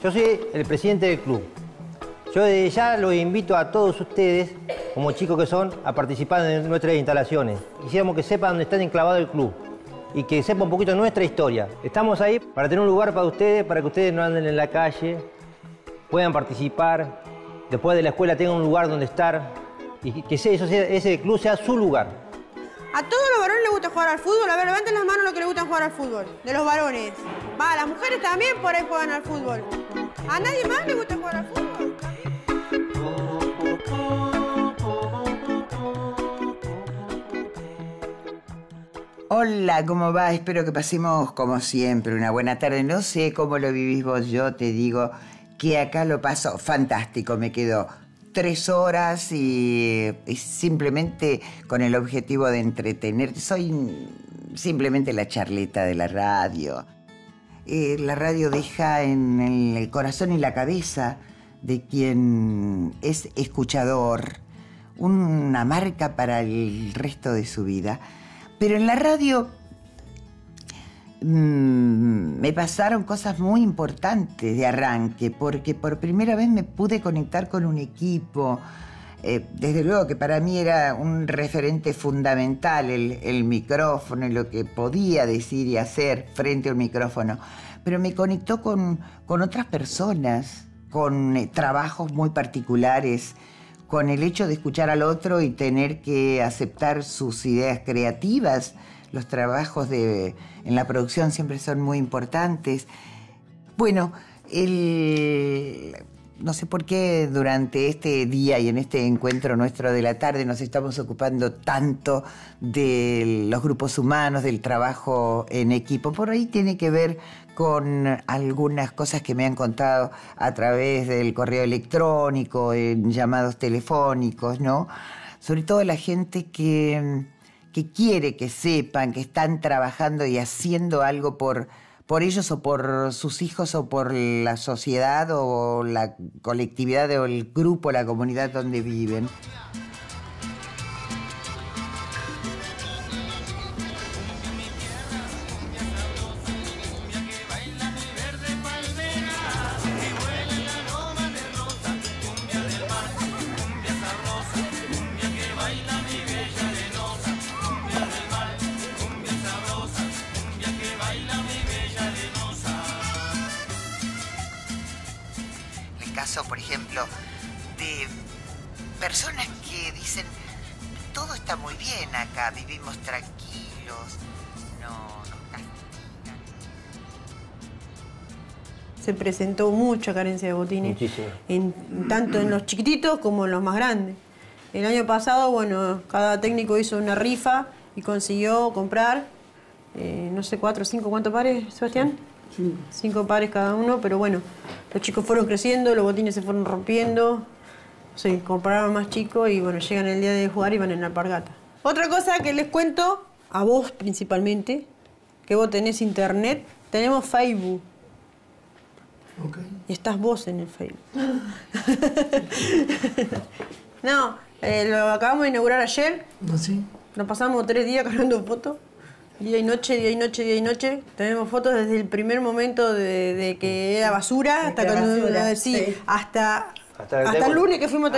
Yo soy el presidente del club. Yo desde ya los invito a todos ustedes, como chicos que son, a participar en nuestras instalaciones. Quisiéramos que sepan dónde está enclavado el club y que sepan un poquito nuestra historia. Estamos ahí para tener un lugar para ustedes, para que ustedes no anden en la calle, puedan participar, después de la escuela tengan un lugar donde estar y que ese club sea su lugar. A todos los varones les gusta jugar al fútbol. A ver, levanten las manos los que les gusta jugar al fútbol. De los varones. Va, las mujeres también por ahí juegan al fútbol. ¿A nadie más le gusta jugar al fútbol? Hola, ¿cómo va? Espero que pasemos, como siempre, una buena tarde. No sé cómo lo vivís vos, yo te digo que acá lo paso fantástico. Me quedo 3 horas y simplemente con el objetivo de entretener. Soy simplemente la charleta de la radio. La radio deja en el corazón y la cabeza de quien es escuchador una marca para el resto de su vida. Pero en la radio me pasaron cosas muy importantes de arranque, porque por primera vez me pude conectar con un equipo. Desde luego que para mí era un referente fundamental el micrófono y lo que podía decir y hacer frente a un micrófono. Pero me conectó con otras personas, con trabajos muy particulares, con el hecho de escuchar al otro y tener que aceptar sus ideas creativas. Los trabajos en la producción siempre son muy importantes. Bueno, no sé por qué durante este día y en este encuentro nuestro de la tarde nos estamos ocupando tanto de los grupos humanos, del trabajo en equipo. Por ahí tiene que ver con algunas cosas que me han contado a través del correo electrónico, en llamados telefónicos, ¿no? Sobre todo la gente que quiere que sepan que están trabajando y haciendo algo por ellos o por sus hijos o por la sociedad o la colectividad o el grupo, la comunidad donde viven. Por ejemplo, de personas que dicen todo está muy bien acá, vivimos tranquilos, no nos castigan. Se presentó mucha carencia de botines, tanto en los chiquititos como en los más grandes. El año pasado, bueno, cada técnico hizo una rifa y consiguió comprar, no sé, 4 o 5, ¿cuántos pares, Sebastián? 5 pares cada uno, pero bueno, los chicos fueron creciendo, los botines se fueron rompiendo, se compraron más chicos y bueno, llegan el día de jugar y van en la alpargata. Otra cosa que les cuento, a vos principalmente, que vos tenés internet, tenemos Facebook. Okay. Y estás vos en el Facebook. No, lo acabamos de inaugurar ayer. ¿No? Sí. Nos pasamos 3 días cargando fotos. Día y noche, día y noche, día y noche. Tenemos fotos desde el primer momento de que era basura hasta cuando hasta el lunes que fuimos a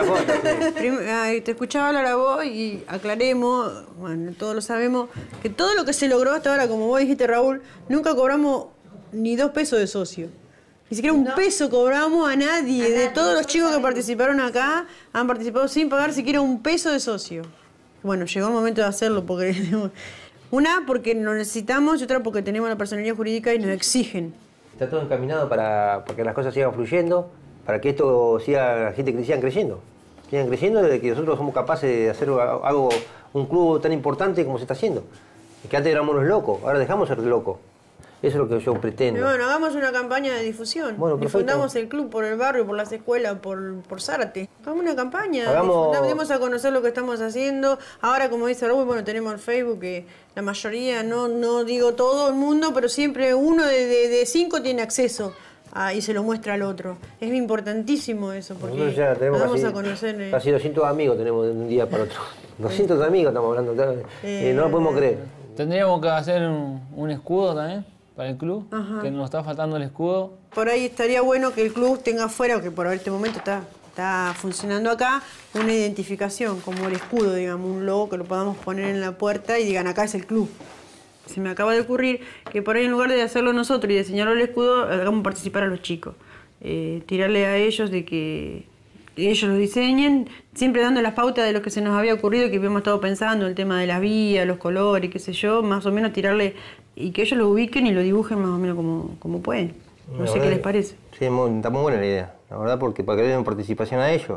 te escuchaba hablar a vos y aclaremos, bueno, todos lo sabemos, que todo lo que se logró hasta ahora, como vos dijiste, Raúl, nunca cobramos ni 2 pesos de socio. Ni siquiera un peso cobramos a nadie. De todos los chicos que participaron acá, han participado sin pagar siquiera un peso de socio. Bueno, llegó el momento de hacerlo porque... Una, porque lo necesitamos, y otra, porque tenemos la personalidad jurídica y nos exigen. Está todo encaminado para que las cosas sigan fluyendo, para que esto siga, la gente que sigan creciendo. Sigan creciendo desde que nosotros somos capaces de hacer algo, un club tan importante como se está haciendo. Es que antes éramos los locos, ahora dejamos ser locos. Eso es lo que yo pretendo. Pero bueno, hagamos una campaña de difusión. Bueno, difundamos el club por el barrio, por las escuelas, por Zárate. Hagamos una campaña. Demos a conocer lo que estamos haciendo. Ahora, como dice Raúl, bueno, tenemos el Facebook, que la mayoría, no digo todo el mundo, pero siempre uno de 5 tiene acceso y se lo muestra al otro. Es importantísimo eso, porque ya tenemos vamos a conocer... Casi 200 amigos tenemos de un día para otro. 200 amigos estamos hablando. No lo podemos creer. Tendríamos que hacer un escudo también. para el club, que nos está faltando el escudo. Por ahí estaría bueno que el club tenga afuera, que por este momento está funcionando acá, una identificación, como el escudo, digamos, un logo que lo podamos poner en la puerta y digan, acá es el club. Se me acaba de ocurrir que por ahí en lugar de hacerlo nosotros y diseñarlo el escudo, hagamos participar a los chicos. Tirarle a ellos de que ellos lo diseñen, siempre dando las pautas de lo que se nos había ocurrido, que habíamos estado pensando, el tema de las vías, los colores, qué sé yo, más o menos tirarle y que ellos lo ubiquen y lo dibujen más o menos como pueden. No sé qué les parece. Sí, está muy buena la idea, la verdad, porque para que le den participación a ellos.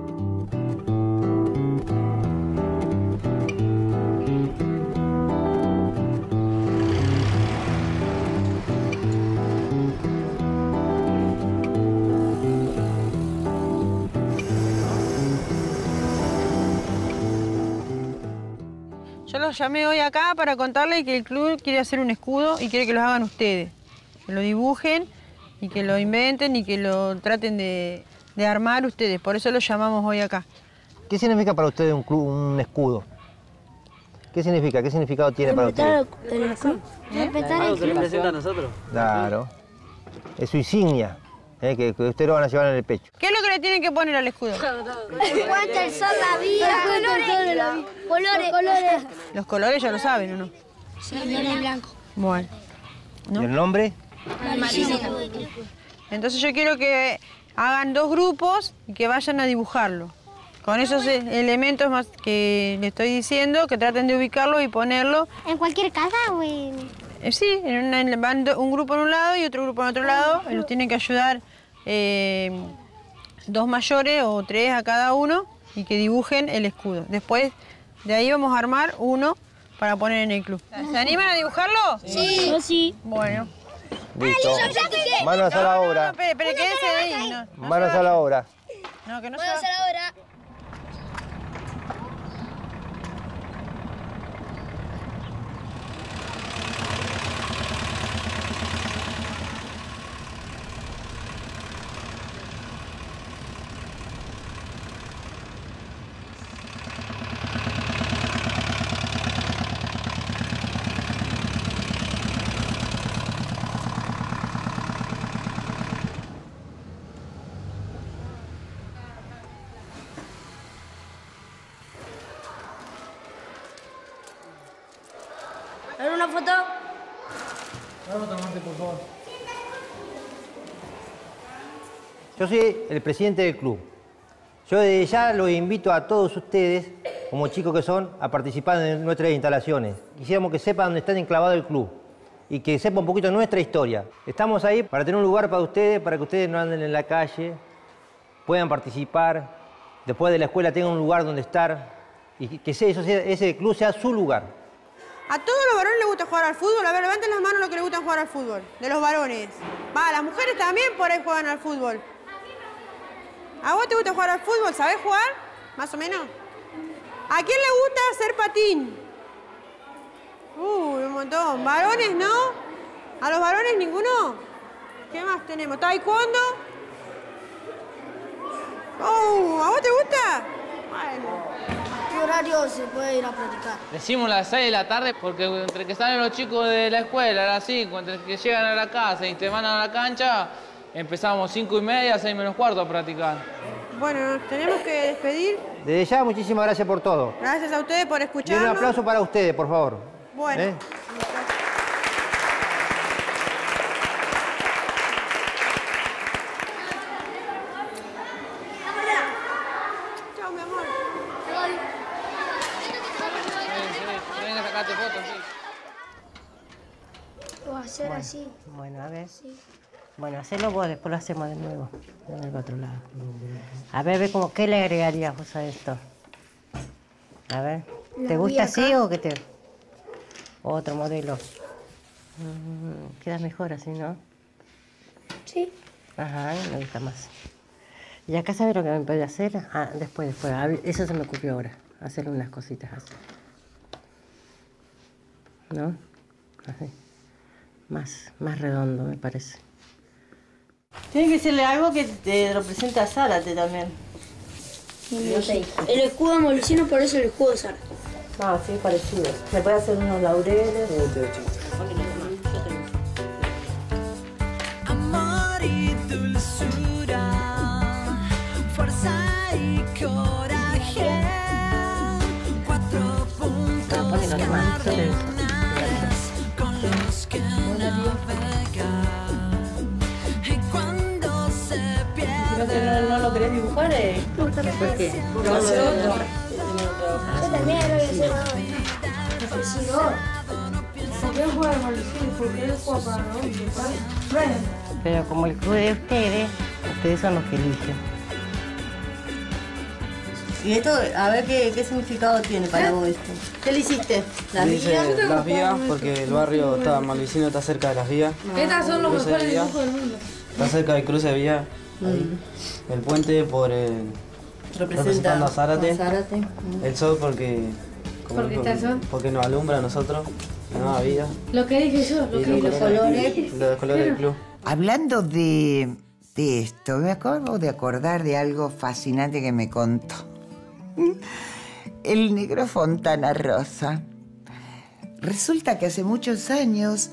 Yo los llamé hoy acá para contarles que el club quiere hacer un escudo y quiere que los hagan ustedes. Que lo dibujen y que lo inventen y que lo traten de armar ustedes. Por eso los llamamos hoy acá. ¿Qué significa para ustedes un escudo? ¿Qué significa? ¿Qué significado tiene para ustedes? Respetar el club. ¿Algo que representa a nosotros? Claro. Es su insignia. Que ustedes lo van a llevar en el pecho. ¿Qué es lo que le tienen que poner al escudo? El guante, el sol, la vida, colores. Los colores ya lo saben, ¿o no? Sí, el blanco. Bueno. ¿No? ¿Y el nombre? Entonces yo quiero que hagan 2 grupos y que vayan a dibujarlo. Con esos elementos más que le estoy diciendo, que traten de ubicarlo y ponerlo. ¿En cualquier casa o en...? Sí, van un grupo en un lado y otro grupo en otro lado. Los tienen que ayudar 2 mayores o 3 a cada uno y que dibujen el escudo. Después de ahí vamos a armar uno para poner en el club. ¿Se animan a dibujarlo? Sí. Yo sí. Bueno. Listo. Manos a la obra. No, espere, quédense ahí. Manos a la obra. No, que no Puedo hacer ahora. A ver una foto. Por favor. Yo soy el presidente del club. Yo desde ya los invito a todos ustedes, como chicos que son, a participar en nuestras instalaciones. Quisiéramos que sepan dónde está enclavado el club y que sepan un poquito de nuestra historia. Estamos ahí para tener un lugar para ustedes, para que ustedes no anden en la calle, puedan participar, después de la escuela tengan un lugar donde estar y que ese club sea su lugar. ¿A todos los varones les gusta jugar al fútbol? A ver, levanten las manos los que les gusta jugar al fútbol. De los varones. Va, las mujeres también por ahí juegan al fútbol. ¿A vos te gusta jugar al fútbol? ¿Sabés jugar? Más o menos. ¿A quién le gusta hacer patín? Un montón. ¿Varones no? ¿A los varones ninguno? ¿Qué más tenemos? ¿Taekwondo? ¿A vos te gusta? Bueno. ¿Qué horario se puede ir a practicar? Decimos las 6 de la tarde porque entre que salen los chicos de la escuela a las 5, entre que llegan a la casa y te van a la cancha, empezamos 5:30, 6 menos cuarto a practicar. Bueno, nos tenemos que despedir. Desde ya, muchísimas gracias por todo. Gracias a ustedes por Y escucharnos. un aplauso para ustedes, por favor. Bueno. Chao, mi amor. Venga, sacate fotos, sí. O hacer así. Bueno, a ver. Sí. Bueno, hacelo vos, después lo hacemos de nuevo, en el otro lado. A ver, ve como, ¿qué le agregarías vos a esto? A ver, ¿te gusta así o qué te...? Otro modelo. Queda mejor así, ¿no? Sí. Ajá, me gusta más. ¿Y acá sabes lo que me puede hacer? Ah, después. Eso se me ocurrió ahora, hacerle unas cositas así. ¿No? Así. Más redondo, me parece. Tiene que serle algo que te represente a Zárate también. No sé. El escudo de Molicino parece el escudo de Zárate. No, sí, parecido. Se puede hacer unos laureles. dulzura, fuerza y coraje. 4 puntos cardinales con los que navegar. Y cuando se pierde. ¿No lo querés dibujar? ¿Por qué? Yo también lo hice hoy. Pero como el club de ustedes son los que eligen. Y esto, a ver qué significado tiene para vos esto. ¿Qué le hiciste? ¿Las vías? Las vías, porque el barrio está Malvicino, está cerca de las vías. Estas son los mejores dibujos del mundo. Está cerca del cruce de vías. El puente por representando a Zárate. El sol porque está el sol. Porque nos alumbra a nosotros, nueva vida. Lo que dije yo, los colores del club. Hablando de esto, me acabo de acordar de algo fascinante que me contó. El negro Fontana Rosa. Resulta que hace muchos años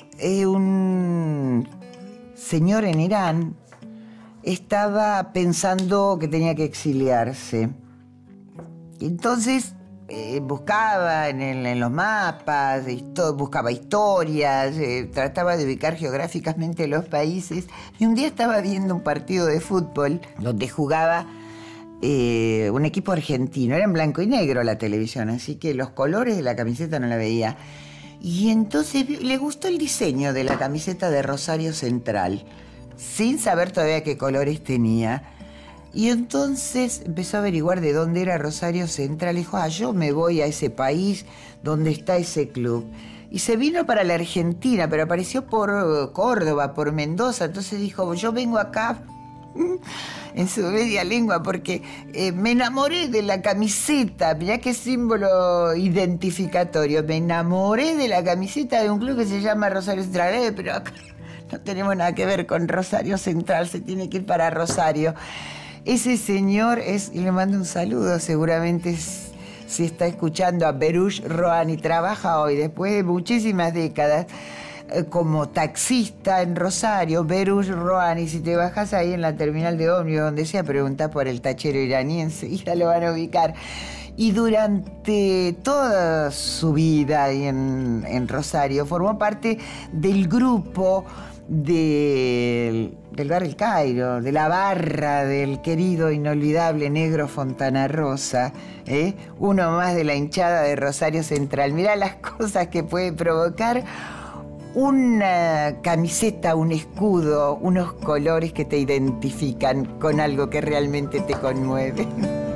un señor en Irán estaba pensando que tenía que exiliarse. Entonces buscaba en los mapas, buscaba historias, trataba de ubicar geográficamente los países. Y un día estaba viendo un partido de fútbol donde jugaba un equipo argentino. Era en blanco y negro la televisión, así que los colores de la camiseta no la veía. Y entonces le gustó el diseño de la camiseta de Rosario Central, sin saber todavía qué colores tenía. Y entonces empezó a averiguar de dónde era Rosario Central. Dijo, yo me voy a ese país donde está ese club. Y se vino para la Argentina, pero apareció por Córdoba, por Mendoza. Entonces dijo, yo vengo acá en su media lengua porque me enamoré de la camiseta. Mirá qué símbolo identificatorio. Me enamoré de la camiseta de un club que se llama Rosario Central. Pero acá no tenemos nada que ver con Rosario Central, se tiene que ir para Rosario. Ese señor y le mando un saludo, seguramente si está escuchando, a Berush Roani. Trabaja hoy, después de muchísimas décadas, como taxista en Rosario. Berush Roani, si te bajas ahí en la terminal de ómnibus, donde sea, preguntá por el tachero iraní, enseguida lo van a ubicar. Y durante toda su vida ahí en Rosario formó parte del grupo del Bar El Cairo, de la barra del querido inolvidable negro Fontana Rosa, uno más de la hinchada de Rosario Central. Mirá las cosas que puede provocar una camiseta, un escudo, unos colores que te identifican con algo que realmente te conmueve.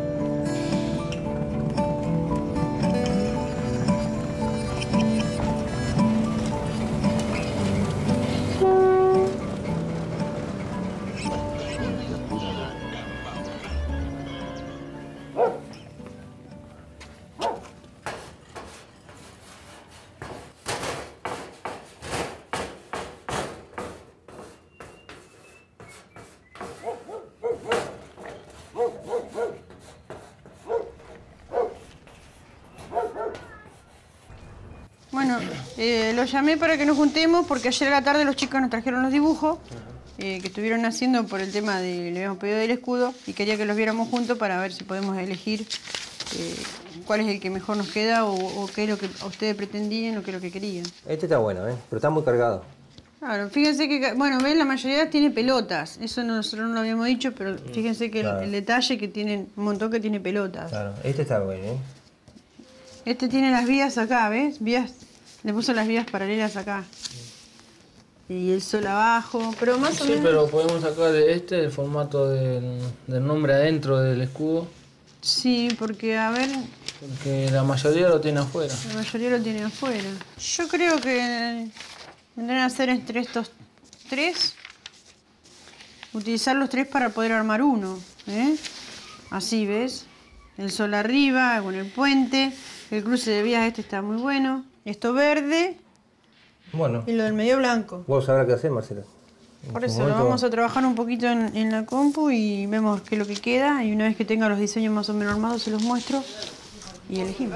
Bueno, lo llamé para que nos juntemos porque ayer a la tarde los chicos nos trajeron los dibujos que estuvieron haciendo por el tema le habíamos pedido del escudo y quería que los viéramos juntos para ver si podemos elegir cuál es el que mejor nos queda o qué es lo que ustedes pretendían o qué es lo que querían. Este está bueno, pero está muy cargado. Claro, fíjense que, bueno, ven, la mayoría tiene pelotas. Eso nosotros no lo habíamos dicho, pero fíjense que claro, el detalle que tienen, un montón que tiene pelotas. Claro, este está bueno, Este tiene las vías acá, ¿ves? Vías, le puso las vías paralelas acá. Y el sol abajo, pero más o menos... Sí, pero podemos sacar el formato del nombre adentro del escudo. Sí, porque, a ver... Porque la mayoría lo tiene afuera. La mayoría lo tiene afuera. Yo creo que vendrán a ser entre estos tres, utilizar los tres para poder armar uno, Así, ¿ves? El sol arriba, con el puente, el cruce de vías está muy bueno. Esto verde, bueno, y lo del medio blanco. Vos sabrás qué hacer, Marcela. Por eso lo vamos a trabajar un poquito en la compu y vemos qué es lo que queda. Y una vez que tenga los diseños más o menos armados, se los muestro y elegimos.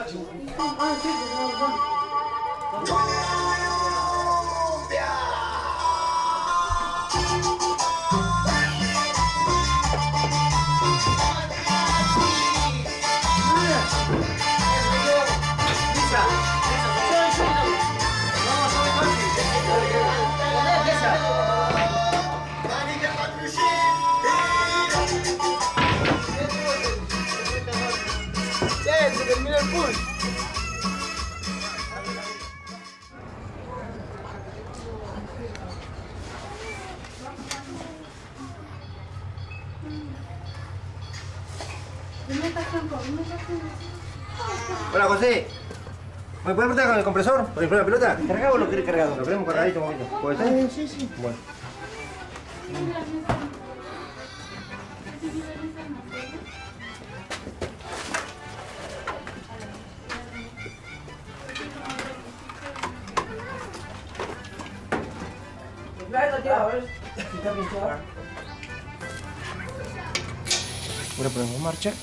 Hola, José. ¿Me puedes apretar con el compresor? ¿Por ejemplo la pelota? ¿Cargado o lo querés cargado? Lo queremos cargadito un poquito. ¿Puede ser? Sí, sí. Bueno. Ahora ponemos en marcha.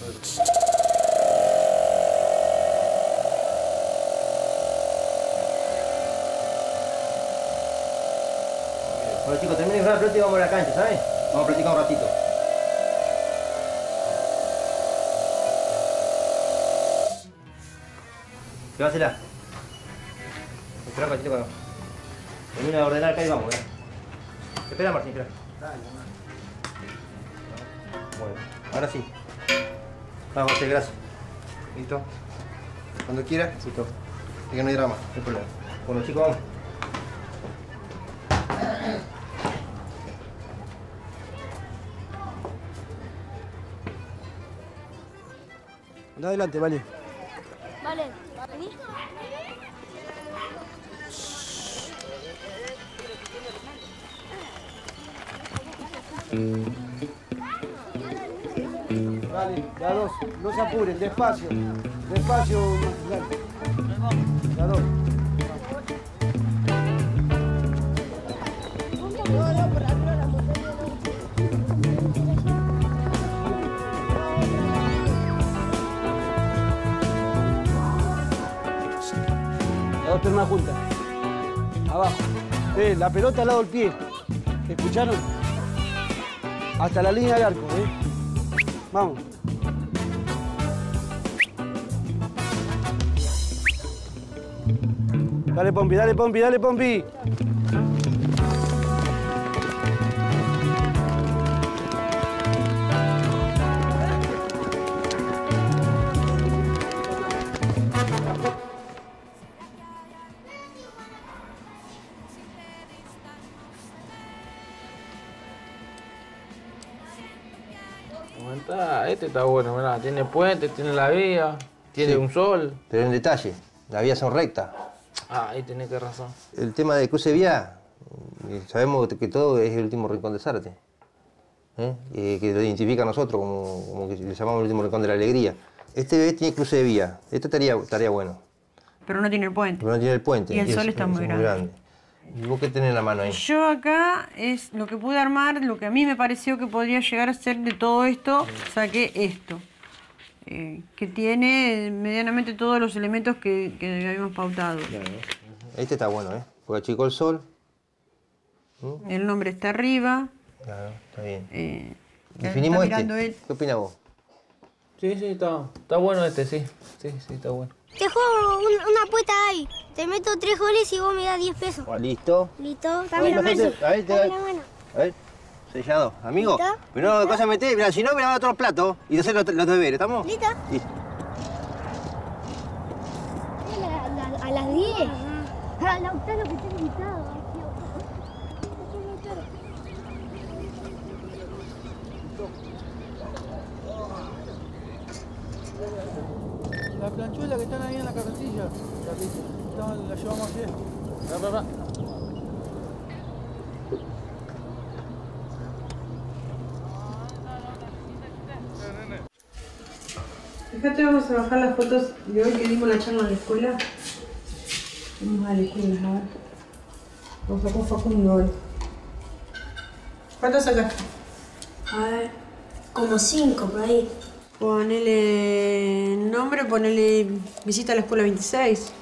Bueno, chicos, terminen con la pelota y vamos a la cancha, ¿sabes? Vamos a practicar un ratito. Llévasela. Espera, Pachito, cuando termina de ordenar acá y vamos, ¿verdad? Espera, Martín, espera. Bueno, ahora sí. Vamos, José, gracias. ¿Listo? Cuando quiera. Listo. Y que no hay drama. No hay problema. Bueno, chicos, vamos. Anda adelante, vale. Vale, ¿vení? Dale, la dos. No se apuren, despacio. Despacio, dale. La dos. Las dos piernas juntas. Abajo. La pelota al lado del pie. ¿Escucharon? Hasta la línea del arco, Vamos. Dale, Pompi, dale, Pompi, dale, Pompi. Este está bueno, mirá, tiene puente, tiene la vía, tiene un sol. Pero en detalle, las vías son rectas. Ah, ahí tenés que razón. El tema de cruce de vía, sabemos que todo es el último rincón de Zárate. Que lo identifica a nosotros como que le llamamos el último rincón de la alegría. Este tiene cruce de vía, esto estaría bueno. Pero no tiene el puente. Pero no tiene el puente. Y el sol está muy grande. ¿Y vos qué tenés en la mano ahí? Yo acá es lo que pude armar, lo que a mí me pareció que podría llegar a ser de todo esto, saqué esto. Que tiene medianamente todos los elementos que habíamos pautado. Claro. Este está bueno, porque achicó el sol. El nombre está arriba. Claro, está bien. Definimos este. ¿Qué opinas vos? Sí, está bueno este, sí. Sí, está bueno. Te juego una apuesta ahí. Te meto 3 goles y vos me das 10 pesos. ¿Listo? Listo. Dame la mano. A ver, sellado. Amigo, ¿Listo? primero de cosas metés, mira, si no, me lavas todos los platos y te haces los deberes, ¿estamos? ¿Listo? Listo. A las 10. A Lautaro que está invitado. La planchuela que están ahí en la carretilla, la llevamos ayer. Fíjate, vamos a bajar las fotos de hoy que dimos la charla en la escuela. Vamos a elegirlas, a ver. Vamos a con Facundo hoy. ¿Cuántas sacaste? A ver, como 5 por ahí. Ponele nombre, ponele visita a la escuela 26.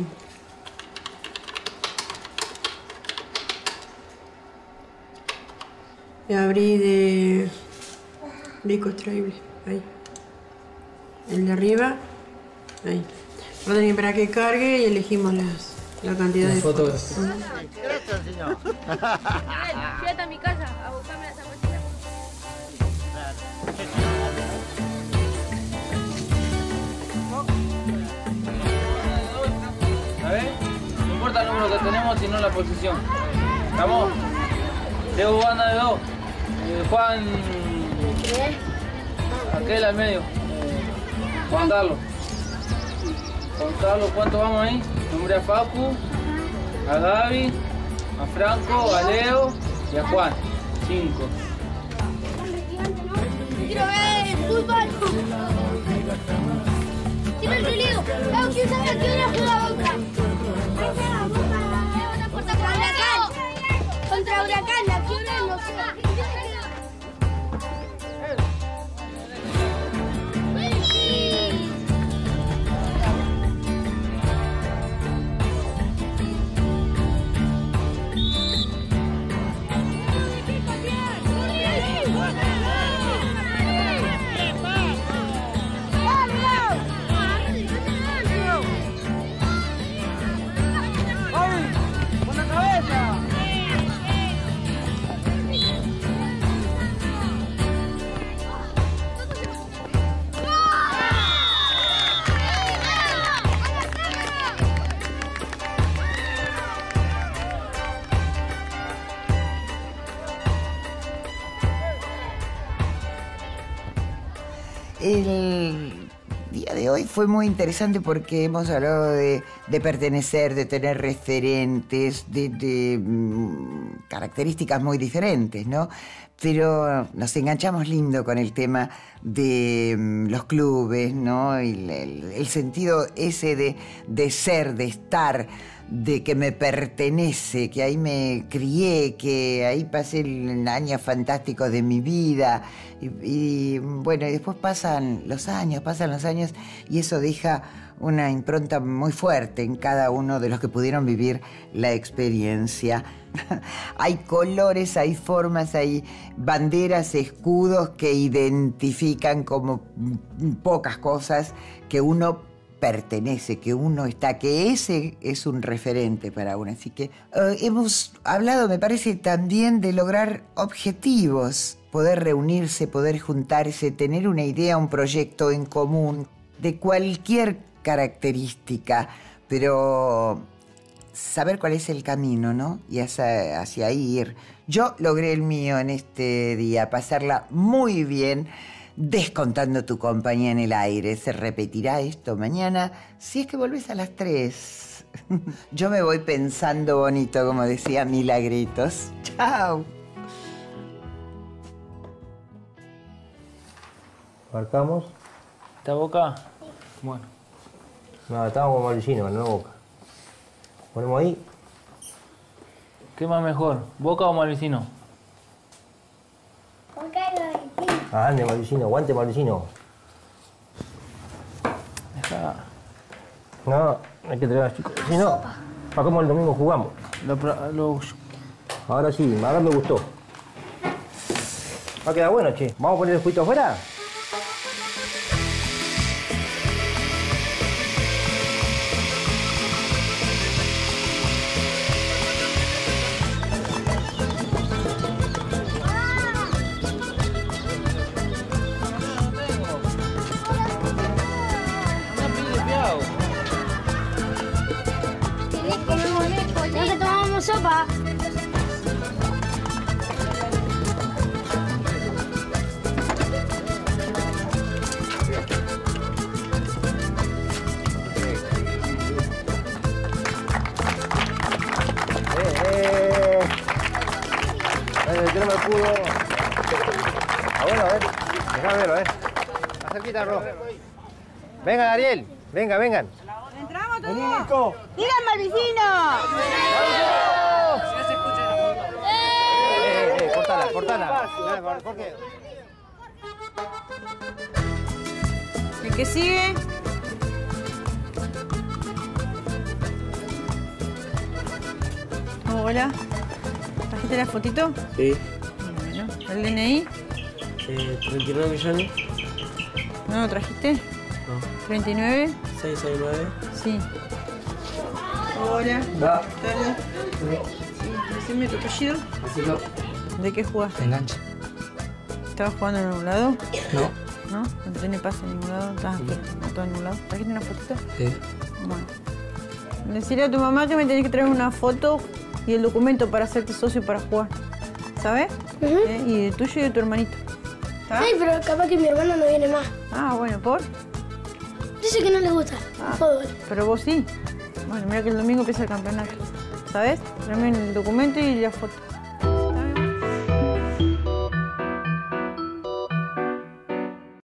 Y abrí de disco extraíble, ahí. El de arriba, ahí. Ahora tenés que esperar a que cargue y elegimos la cantidad de fotos. Gracias, señor. Fíjate a mi casa a buscarme las zapatillas. ¿Sabes? No importa el número que tenemos, sino la posición. ¿Estamos? Diego anda de 2. Juan... aquel al medio. Juan Carlos. Juan Carlos, ¿cuántos vamos ahí? Nombré a Facu, a Gaby, a Franco, a Leo y a Juan. 5. Quiero ver el fútbol. Quiero el Leo. ¿Quién sabe a qué hora juega Boca? Contra Huracán. Contra Huracán, ¿a qué hora? No sé. El día de hoy fue muy interesante porque hemos hablado de pertenecer, de tener referentes, de características muy diferentes, ¿no? Pero nos enganchamos lindo con el tema de los clubes, ¿no? Y el sentido ese de ser, de estar, de que me pertenece, que ahí me crié, que ahí pasé años fantásticos de mi vida. Y bueno, y después pasan los años y eso deja una impronta muy fuerte en cada uno de los que pudieron vivir la experiencia. Hay colores, hay formas, hay banderas, escudos que identifican como pocas cosas que uno pertenece, que uno está, que ese es un referente para uno. Así que hemos hablado, me parece, también de lograr objetivos, poder reunirse, poder juntarse, tener una idea, un proyecto en común, de cualquier característica, pero saber cuál es el camino, ¿no? Y hacia ahí ir. Yo logré el mío en este día, pasarla muy bien, descontando tu compañía en el aire. Se repetirá esto mañana, si es que volvés a las 3. Yo me voy pensando bonito, como decía Milagritos. Chao. Marcamos. ¿Está Boca? Bueno. No, estamos con Mauricino, no Boca. Ponemos ahí. ¿Qué más mejor? ¿Boca o Mauricino? Ande, Mauricino, aguante, Mauricino. Deja. No, hay que entregar, chicos. Si no, ¿para cómo el domingo jugamos? Ahora sí, ahora me gustó. Va a quedar bueno, che. ¿Vamos a poner el juguito afuera? Sopa. Yo no me pudo. Bueno, a ver. Déjame verlo, a ver. Más cerquita, Ro. Vengan, Ariel. Vengan. ¡Entramos todos! ¡Digan Malvicino! Cortala. Jorge. El que sigue. Hola. ¿Trajiste la fotito? Sí. Bueno, ¿el DNI? 39 millones. ¿No lo trajiste? No. 39. 669. Sí. Hola. Va. Decime tu apellido. Así no. ¿De qué jugaste? Enganche. ¿Estabas jugando en algún lado? No. ¿No? ¿No tiene pase en ningún lado? ¿Estás todo en ningún lado? ¿Trajiste una fotito? Sí. Bueno. Decirle a tu mamá que me tenés que traer una foto y el documento para hacerte socio para jugar. ¿Sabes? Y de tuyo y de tu hermanito. ¿Está? Ay, pero capaz que mi hermano no viene más. Ah, bueno, ¿por? Dice que no le gusta el fútbol. Pero vos sí. Bueno, mira que el domingo empieza el campeonato. ¿Sabes? Tráeme el documento y la foto.